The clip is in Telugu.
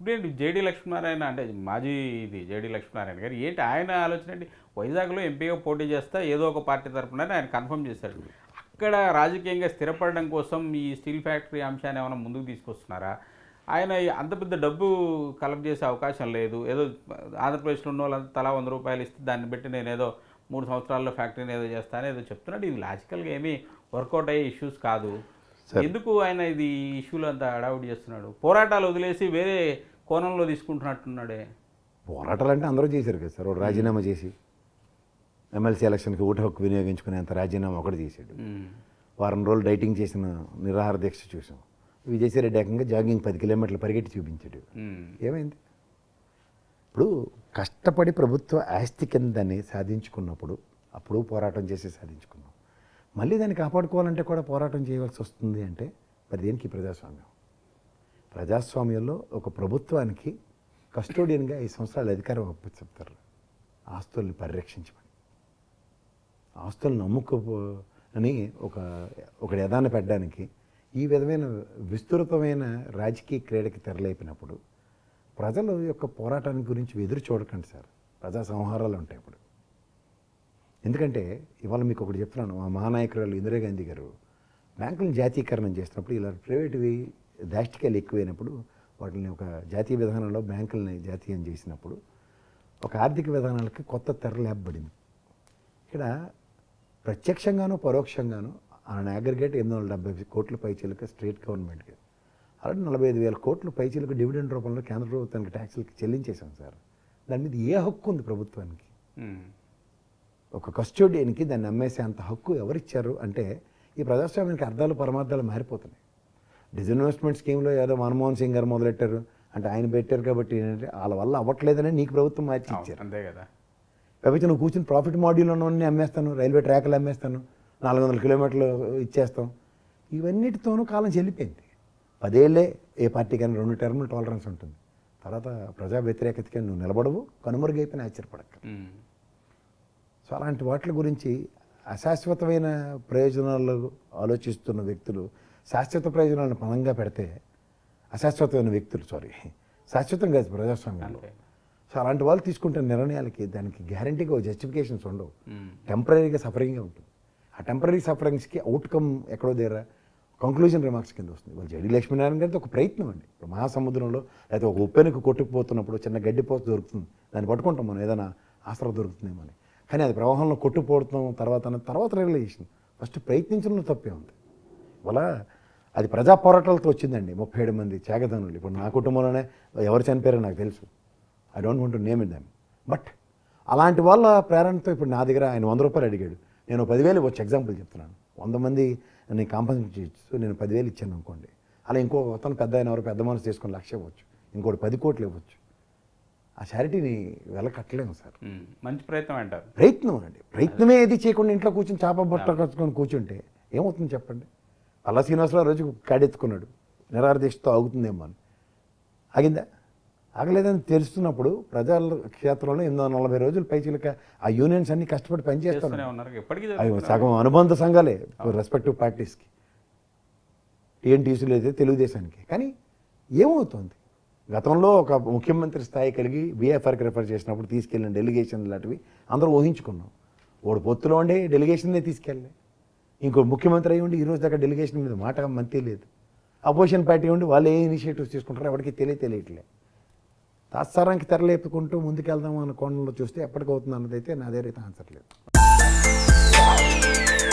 ఇప్పుడేంటి జేడీ లక్ష్మీనారాయణ అంటే మాజీ జేడీ లక్ష్మీనారాయణ గారు ఏంటి ఆయన ఆలోచన ఏంటి? వైజాగ్లో ఎంపీగా పోటీ చేస్తా ఏదో ఒక పార్టీ తరఫున ఆయన కన్ఫర్మ్ చేశాడు. అక్కడ రాజకీయంగా స్థిరపడడం కోసం ఈ స్టీల్ ఫ్యాక్టరీ అంశాన్ని ఏమైనా ముందుకు తీసుకొస్తున్నారా? ఆయన అంత పెద్ద డబ్బు కలెక్ట్ చేసే అవకాశం లేదు. ఏదో ఆంధ్రప్రదేశ్లో ఉన్న వాళ్ళంతా తలా 100 రూపాయలు ఇస్తే దాన్ని బట్టి నేను ఏదో 3 సంవత్సరాల్లో ఫ్యాక్టరీని ఏదో చేస్తాను ఏదో చెప్తున్నాడు. ఇది లాజికల్గా ఏమీ వర్కౌట్ అయ్యే ఇష్యూస్ కాదు. ఎందుకు ఆయన ఇది ఇష్యూలో అంతా హడావుడి చేస్తున్నాడు? పోరాటాలు వదిలేసి వేరే కోణంలో తీసుకుంటున్నట్టున్నాడే. పోరాటాలు అంటే అందరూ చేశారు కదా సార్. రాజీనామా చేసి ఎమ్మెల్సీ ఎలక్షన్కి ఓటు హక్కు వినియోగించుకునేంత రాజీనామా ఒకటి చేశాడు. వారం రోజులు డైటింగ్ చేసిన నిరాహార దీక్ష చూసాం. విజయసాయిరెడ్డి ఏకంగా జాగింగ్ 10 కిలోమీటర్లు పరిగెట్టి చూపించాడు. ఏమైంది? ఇప్పుడు కష్టపడి ప్రభుత్వ ఆస్తి కిందని సాధించుకున్నప్పుడు అప్పుడు పోరాటం చేసి సాధించుకున్నాం. మళ్ళీ దాన్ని కాపాడుకోవాలంటే కూడా పోరాటం చేయవలసి వస్తుంది. అంటే మరి దేనికి ప్రజాస్వామ్యం? ప్రజాస్వామ్యంలో ఒక ప్రభుత్వానికి కస్టోడియన్గా 5 సంవత్సరాల అధికారం చెప్తారు ఆస్తుల్ని పరిరక్షించమని. ఆస్తులను నమ్ముకోని ఒక యదాన్ని పెట్టడానికి ఈ విధమైన విస్తృతమైన రాజకీయ క్రీడకి తెరలేపినప్పుడు ప్రజల యొక్క పోరాటానికి గురించి ఎదురు చూడకండి సార్. ప్రజా సంహారాలు ఉంటాయి ఇప్పుడు. ఎందుకంటే ఇవాళ మీకు ఒకటి చెప్తున్నాను. మా మహానాయకురాలు ఇందిరాగాంధీ గారు బ్యాంకులను జాతీయకరణం చేస్తున్నప్పుడు ఇలా ప్రైవేట్వి దాష్టికాలు ఎక్కువైనప్పుడు వాటిని ఒక జాతీయ విధానంలో బ్యాంకులని జాతీయం చేసినప్పుడు ఒక ఆర్థిక విధానాలకి కొత్త తెరలేపబడింది. ఇక్కడ ప్రత్యక్షంగానూ పరోక్షంగానూ ఆయన అగ్రిగేట్ 870 కోట్ల పైచీలకు స్టేట్ గవర్నమెంట్కి, అలాగే 45,000 కోట్ల పైచీలకు డివిడెండ్ రూపంలో కేంద్ర ప్రభుత్వానికి ట్యాక్సులకి చెల్లించేశాం సార్. దాని మీద ఏ హక్కు ఉంది ప్రభుత్వానికి? ఒక కస్టోడియన్కి దాన్ని అమ్మేసే అంత హక్కు ఎవరిచ్చారు? అంటే ఈ ప్రజాస్వామ్యానికి అర్థాలు పరమార్థాలు మారిపోతున్నాయి. డిజిన్వెస్ట్మెంట్ స్కీమ్లో ఏదో మన్మోహన్ సింగ్ గారు మొదలెట్టారు అంటే ఆయన పెట్టారు కాబట్టి ఏంటంటే వాళ్ళ వల్ల అవ్వట్లేదని నీకు ప్రభుత్వం మార్చి ఇచ్చారు. అంతే కదా. కాబట్టి నువ్వు కూర్చుని ప్రాఫిట్ మాడ్యూల్లోనే అమ్మేస్తాను, రైల్వే ట్రాక్లు అమ్మేస్తాను, 400 కిలోమీటర్లు ఇచ్చేస్తాం. ఇవన్నిటితోనూ కాలం చెల్లిపోయింది. 10 ఏళ్ళే ఏ పార్టీకైనా 2 టర్ములు టాలరెన్స్ ఉంటుంది. తర్వాత ప్రజా వ్యతిరేకతకి నువ్వు నిలబడవు, కనుమరుగైపోయిన ఆశ్చర్యపడక. సో అలాంటి వాటి గురించి అశాశ్వతమైన ప్రయోజనాలు ఆలోచిస్తున్న వ్యక్తులు శాశ్వత ప్రయోజనాలను పణంగా పెడితే అశాశ్వతమైన వ్యక్తులు శాశ్వతం కాదు ప్రజాస్వామ్యంలో. సో అలాంటి వాళ్ళు తీసుకుంటున్న నిర్ణయాలకి దానికి గ్యారంటీగా జస్టిఫికేషన్స్ ఉండవు. టెంపరీగా సఫరింగ్గా ఉంటుంది. ఆ టెంపరీ సఫరింగ్స్కి అవుట్కమ్ ఎక్కడో దగ్గర కంక్లూజన్ రిమార్క్స్ కింద వస్తుంది. వాళ్ళు జేడీ లక్ష్మీనారాయణ గారితో ఒక ప్రయత్నం అండి. ఇప్పుడు మహాసముద్రంలో లేకపోతే ఒక ఉప్పెనకు కొట్టుకుపోతున్నప్పుడు చిన్న గడ్డిపోత దొరుకుతుంది, దాన్ని పట్టుకుంటాం మనం, ఏదైనా ఆసరా దొరుకుతుందేమో అని. కానీ అది ప్రవాహంలో కొట్టుకుపోతున్నాం తర్వాత రియలైజేషన్. ఫస్ట్ ప్రయత్నించడంలో తప్పే ఉంది. ఇవాళ అది ప్రజా పోరాటాలతో వచ్చిందండి. 37 మంది త్యాగదానులు. ఇప్పుడు నా కుటుంబంలోనే ఎవరు చనిపోయారో నాకు తెలుసు. I don't want to name it them. But అలాంటి వాళ్ళ ప్రేరణతో ఇప్పుడు నా దగ్గర ఆయన 100 రూపాయలు అడిగాడు, నేను 10,000 ఇవ్వచ్చు. ఎగ్జాంపుల్ చెప్తున్నాను. 100 మంది నేను కాంపన్సేట్ చేయొచ్చు, నేను 10,000 ఇచ్చాను అనుకోండి. అలా ఇంకో అతను పెద్ద ఆయన పెద్ద మనసు తీసుకొని 1,00,000 ఇవ్వచ్చు, ఇంకోటి 10 కోట్లు ఇవ్వచ్చు. ఆ చారిటీని వెళ్ళకట్టలేము సార్. మంచి ప్రయత్నం అంటారు. ప్రయత్నం అండి. ప్రయత్నమే ఏది చేయకుండా ఇంట్లో కూర్చొని చేప బట్ట కట్టుకొని కూర్చుంటే ఏమవుతుంది చెప్పండి? అలా శ్రీనివాసరావు రోజు కాడెత్తుకున్నాడు, నిరాహార దీక్షతో ఆగుతుందేమో అని. ఆగిందా? ఆగలేదని తెలుస్తున్నప్పుడు ప్రజల క్షేత్రంలో 840 రోజులు పైచిలక ఆ యూనియన్స్ అన్ని కష్టపడి పనిచేస్తున్నారు. అవి సగం అనుబంధ సంఘాలే రెస్పెక్టివ్ పార్టీస్కి, టీఎన్టీసీలు అయితే తెలుగుదేశానికి. కానీ ఏమవుతుంది? గతంలో ఒక ముఖ్యమంత్రి స్థాయి కలిగి బీఎఫ్ఆర్కి రిఫర్ చేసినప్పుడు తీసుకెళ్ళిన డెలిగేషన్ లాంటివి అందరూ ఊహించుకున్నాం. వాడు పొత్తులో ఉండే డెలిగేషన్నే తీసుకెళ్ళలే. ఇంకో ముఖ్యమంత్రి అయ్యి ఉండి ఈరోజు దాకా డెలిగేషన్ మీద మాట మంతి లేదు. అపోజిషన్ పార్టీ ఉండి వాళ్ళు ఏ ఇనిషియేటివ్స్ తీసుకుంటారో ఎవరికి తెలియట్లే. తాత్సారానికి తెరలేపుకుంటూ ముందుకెళ్దాం అన్న కోణంలో చూస్తే ఎప్పటికవుతుంది అన్నదైతే నా దగ్గర అయితే ఆన్సర్ లేదు.